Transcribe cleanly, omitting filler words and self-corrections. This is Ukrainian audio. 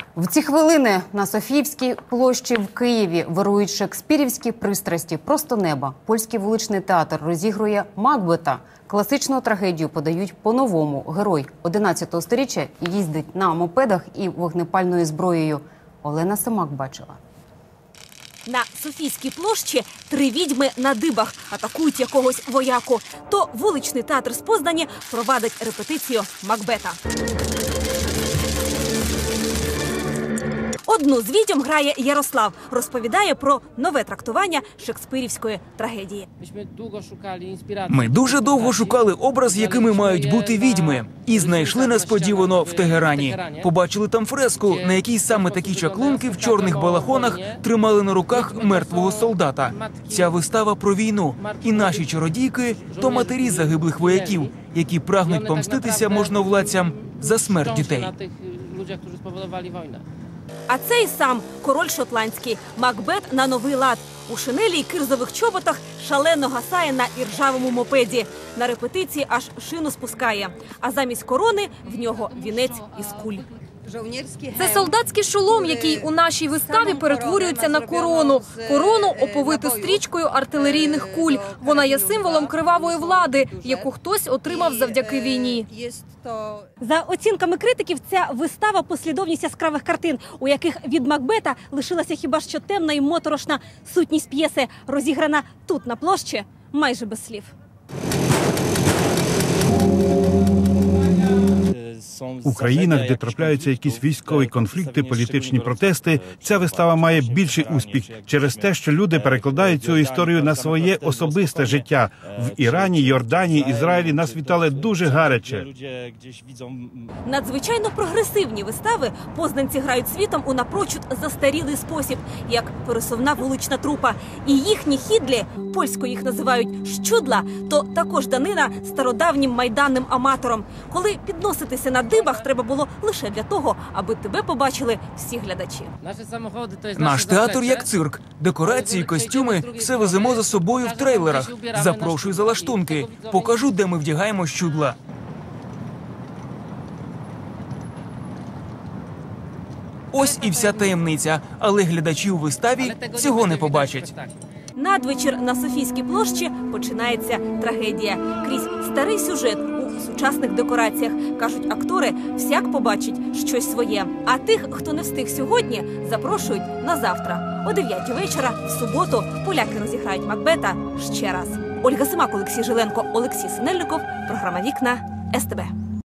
В ці хвилини на Софіївській площі в Києві вирують шекспірівські пристрасті просто неба. Польський вуличний театр розігрує Макбета. Класичну трагедію подають по-новому. Герой 11-го сторіччя їздить на мопедах і вогнепальною зброєю. Олена Семак бачила. На Софійській площі три відьми на дибах атакують якогось вояку. То вуличний театр з Познані провадить репетицію Макбета. Одну з відьом грає Ярослав. Розповідає про нове трактування шекспирівської трагедії. Ми дуже довго шукали образ, якими мають бути відьми. І знайшли несподівано в Тегерані. Побачили там фреску, на якій саме такі чаклунки в чорних балахонах тримали на руках мертвого солдата. Ця вистава про війну. І наші чародійки – то матері загиблих вояків, які прагнуть помститися можновладцям за смерть дітей. А цей сам король шотландський. Макбет на новий лад. У шинелі й кирзових чоботах шалено гасає на іржавому мопеді. На репетиції аж шину спускає. А замість корони в нього вінець із куль. Це солдатський шолом, який у нашій виставі перетворюється на корону. Корону оповиту стрічкою артилерійних куль. Вона є символом кривавої влади, яку хтось отримав завдяки війні. За оцінками критиків, ця вистава – послідовність яскравих картин, у яких від Макбета лишилася хіба що темна і моторошна сутність п'єси, розіграна тут, на площі, майже без слів. У країнах, де трапляються якісь військові конфлікти, політичні протести, ця вистава має більший успіх через те, що люди перекладають цю історію на своє особисте життя. В Ірані, Йорданії, Ізраїлі нас вітали дуже гаряче. Надзвичайно прогресивні вистави познанці грають світом у напрочуд застарілий спосіб, як пересувна вулична трупа. І їхні хідлі, польською їх називають щудла, то також данина стародавнім майданним аматорам. Коли підноситися на дибах треба було лише для того, аби тебе побачили всі глядачі. Наш театр як цирк. Декорації, костюми – все веземо за собою в трейлерах. Запрошую за лаштунки. Покажу, де ми вдягаємо щудла. Ось і вся таємниця. Але глядачі у виставі цього не побачать. Надвечір на Софійській площі починається трагедія. Крізь старий сюжет у сучасних декораціях, кажуть актори, всяк побачить щось своє. А тих, хто не встиг сьогодні, запрошують на завтра. О 9 вечора в суботу поляки розіграють Макбета ще раз. Ольга Семак, Олексій Жиленко, Олексій Синельников. Програма «Вікна», СТБ.